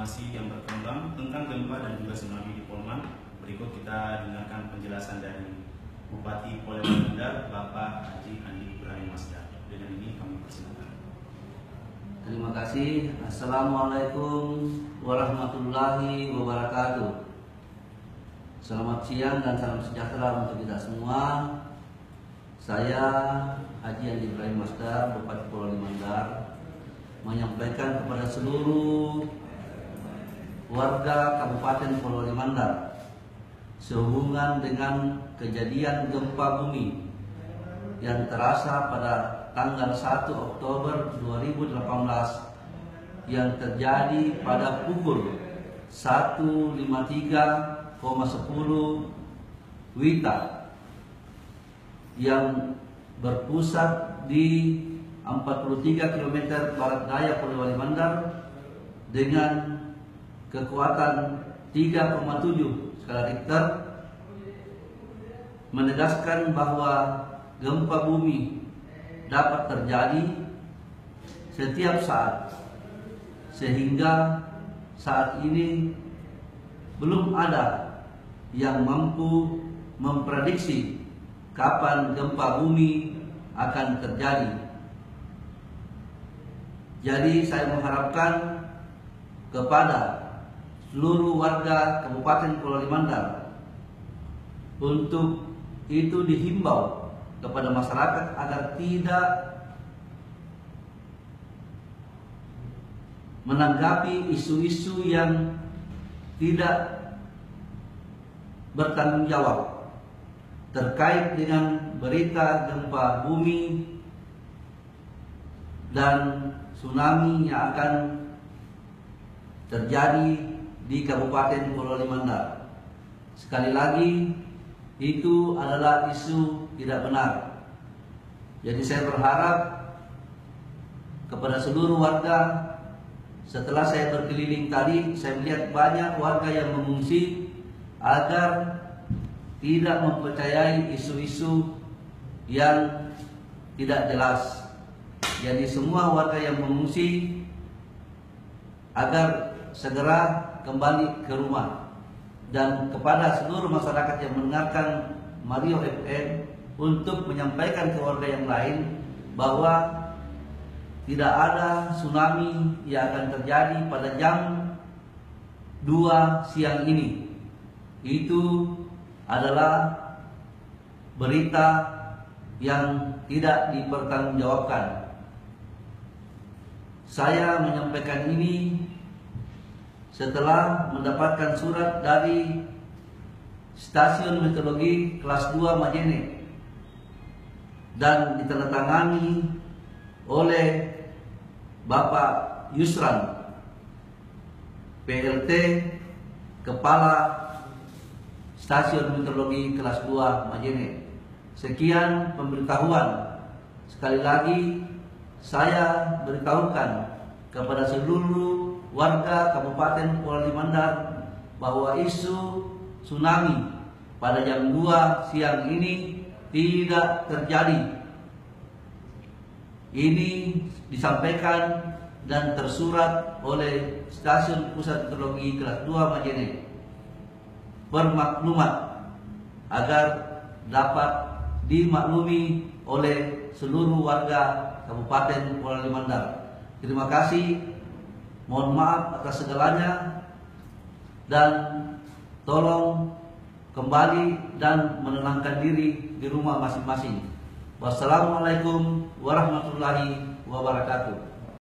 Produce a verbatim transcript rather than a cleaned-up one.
informasi yang berkembang tentang gempa dan juga tsunami di Polman. Berikut kita dengarkan penjelasan dari Bupati Polewali Mandar, Bapak Haji Andi Ibrahim Masdar. Dengan ini kami persilakan. Terima kasih. Assalamualaikum warahmatullahi wabarakatuh. Selamat siang dan salam sejahtera untuk kita semua. Saya Haji Andi Ibrahim Masdar, Bupati Polewali Mandar, menyampaikan kepada seluruh warga Kabupaten Polewali Mandar sehubungan dengan kejadian gempa bumi yang terasa pada tanggal satu Oktober dua ribu delapan belas yang terjadi pada pukul satu lima tiga sepuluh Wita yang berpusat di empat puluh tiga kilometer barat daya Polewali Mandar dengan kekuatan tiga koma tujuh skala Richter, menegaskan bahwa gempa bumi dapat terjadi setiap saat, sehingga saat ini belum ada yang mampu memprediksi kapan gempa bumi akan terjadi. Jadi saya mengharapkan kepada seluruh warga Kabupaten Polewali Mandar untuk itu dihimbau kepada masyarakat agar tidak menanggapi isu-isu yang tidak bertanggung jawab terkait dengan berita gempa bumi dan tsunami yang akan terjadi di Kabupaten Polewali Mandar. Sekali lagi, itu adalah isu tidak benar. Jadi saya berharap kepada seluruh warga, setelah saya berkeliling tadi, saya melihat banyak warga yang mengungsi agar tidak mempercayai isu-isu yang tidak jelas. Jadi semua warga yang mengungsi agar segera kembali ke rumah. Dan kepada seluruh masyarakat yang mendengarkan Mario F M untuk menyampaikan ke warga yang lain bahwa tidak ada tsunami yang akan terjadi pada jam dua siang ini. Itu adalah berita yang tidak dipertanggungjawabkan. Saya menyampaikan ini setelah mendapatkan surat dari Stasiun Meteorologi Kelas dua Majene dan ditandatangani oleh Bapak Yusran, P L T, Kepala Stasiun Meteorologi Kelas dua Majene. Sekian pemberitahuan. Sekali lagi saya beritahukan kepada seluruh warga Kabupaten Polewali Mandar bahwa isu tsunami pada jam dua siang ini tidak terjadi. Ini disampaikan dan tersurat oleh Stasiun Pusat Meteorologi Kelas dua Majene. Bermaklumat agar dapat dimaklumi oleh seluruh warga Kabupaten Polewali Mandar. Terima kasih, mohon maaf atas segalanya, dan tolong kembali dan menenangkan diri di rumah masing-masing. Wassalamualaikum warahmatullahi wabarakatuh.